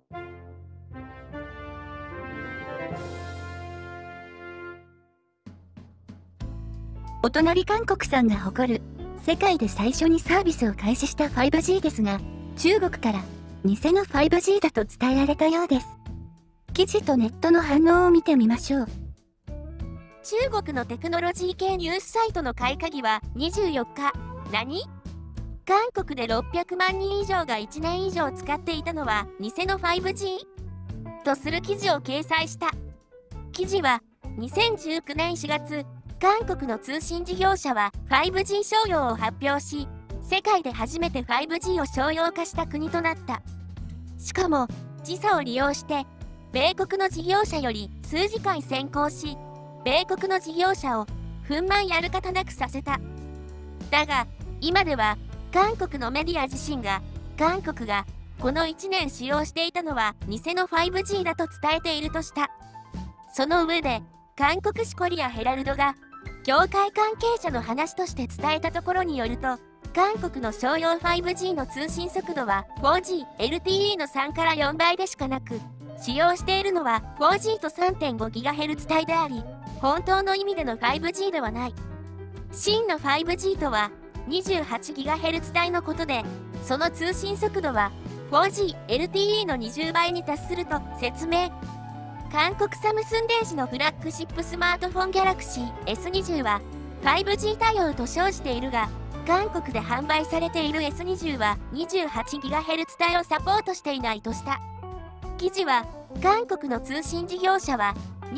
お隣韓国さんが誇る世界で最初にサービスを開始した 5G ですが、中国から偽の 5G だと伝えられたようです。記事とネットの反応を見てみましょう。 中国のテクノロジー系ニュースサイトの買い鍵は24日、韓国で600万人以上が1年以上使っていたのは偽の 5G? とする記事を掲載した。記事は2019年4月、韓国の通信事業者は 5G 商用を発表し、世界で初めて 5G を商用化した国となった。しかも、時差を利用して、米国の事業者より数時間先行し、米国の事業者を憤懣やる方なくさせた。だが、今では、韓国のメディア自身が、韓国がこの1年使用していたのは偽の 5G だと伝えているとした。その上で、韓国紙コリアヘラルドが、業界関係者の話として伝えたところによると、韓国の商用 5G の通信速度は 4G、LTE の3から4倍でしかなく、使用しているのは 4G と 3.5GHz 帯であり、本当の意味での 5G ではない。真の 5G とは 28GHz 帯のことで、その通信速度は 4G、LTE の20倍に達すると説明。韓国サムスン電子のフラッグシップスマートフォン Galaxy S20 は 5G 対応と称しているが、韓国で販売されている S20 は 28GHz 帯をサポートしていないとした。記事は、韓国の通信事業者は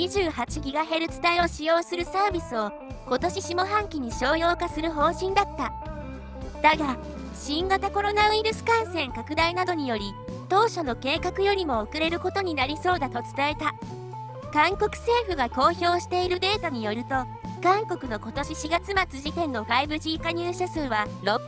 28GHz 帯を使用するサービスを今年下半期に商用化する方針だった。だが、新型コロナウイルス感染拡大などにより、当初の計画よりも遅れることになりそうだと伝えた。韓国政府が公表しているデータによると、韓国の今年4月末時点の 5G 加入者数は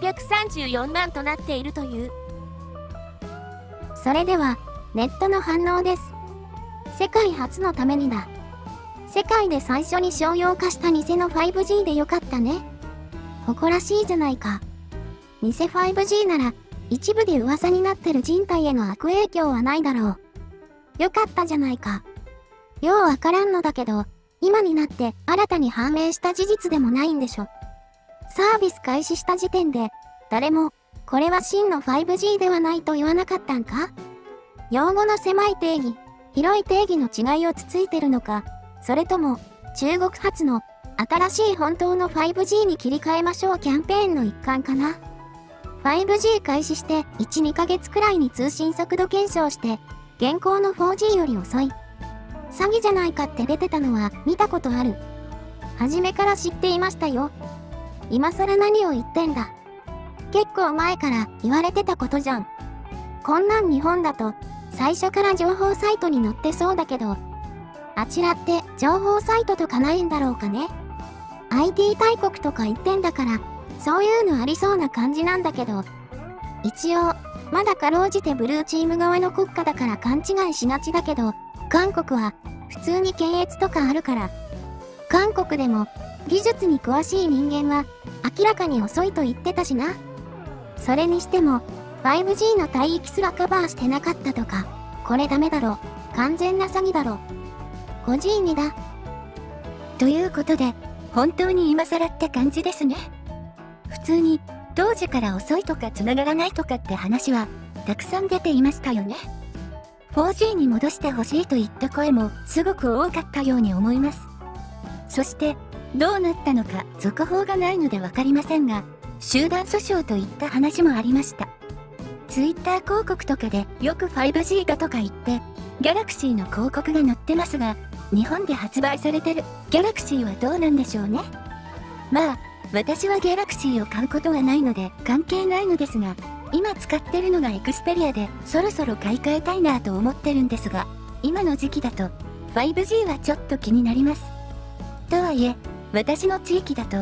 634万となっているという。 それでは、ネットの反応です。世界初のためにだ。世界で最初に商用化した偽の 5G でよかったね。誇らしいじゃないか。偽 5G なら、一部で噂になってる人体への悪影響はないだろう。よかったじゃないか。ようわからんのだけど、今になって新たに判明した事実でもないんでしょ。サービス開始した時点で、誰も、これは真の 5G ではないと言わなかったんか？用語の狭い定義、広い定義の違いをつついてるのか、それとも、中国発の新しい本当の 5G に切り替えましょうキャンペーンの一環かな。5G 開始して1、2ヶ月くらいに通信速度検証して、現行の 4G より遅い。詐欺じゃないかって出てたのは見たことある。初めから知っていましたよ。今更何を言ってんだ。結構前から言われてたことじゃん。こんなん日本だと最初から情報サイトに載ってそうだけど、あちらって情報サイトとかないんだろうかね。IT 大国とか言ってんだから、そういうのありそうな感じなんだけど、一応、まだかろうじてブルーチーム側の国家だから勘違いしがちだけど、韓国は普通に検閲とかあるから、韓国でも技術に詳しい人間は明らかに遅いと言ってたしな。それにしても 5G の帯域すらカバーしてなかったとか、これダメだろ、完全な詐欺だろ。5G にだ。 ということで、本当に今更って感じですね。普通に当時から遅いとか繋がらないとかって話はたくさん出ていましたよね。4G に戻してほしいといった声もすごく多かったように思います。そしてどうなったのか続報がないのでわかりませんが、集団訴訟といった話もありました。Twitter 広告とかでよく 5G だとか言ってギャラクシーの広告が載ってますが、日本で発売されてるギャラクシーはどうなんでしょうね。まあ私はギャラクシーを買うことはないので関係ないのですが、今使ってるのがエクスペリアでそろそろ買い替えたいなと思ってるんですが、今の時期だと 5G はちょっと気になります。とはいえ、私の地域だと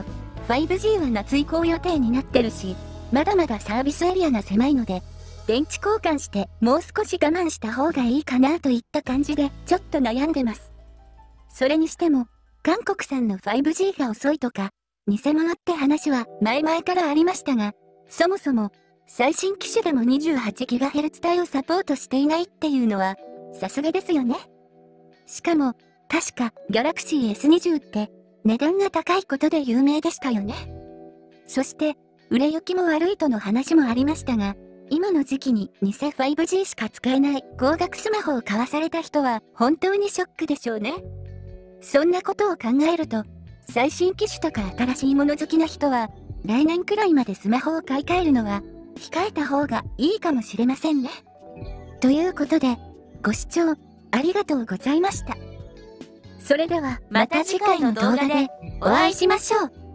5G は夏移行予定になってるし、まだまだサービスエリアが狭いので、電池交換してもう少し我慢した方がいいかなといった感じでちょっと悩んでます。それにしても、韓国産の 5G が遅いとか、偽物って話は前々からありましたが、そもそも最新機種でも 28GHz 帯をサポートしていないっていうのは、さすがですよね。しかも、確か Galaxy S20 って値段が高いことで有名でしたよね。そして、売れ行きも悪いとの話もありましたが、今の時期に偽 5G しか使えない高額スマホを買わされた人は本当にショックでしょうね。そんなことを考えると、最新機種とか新しいもの好きな人は、来年くらいまでスマホを買い替えるのは控えた方がいいかもしれませんね。ということで、ご視聴ありがとうございました。それではまた次回の動画でお会いしましょう。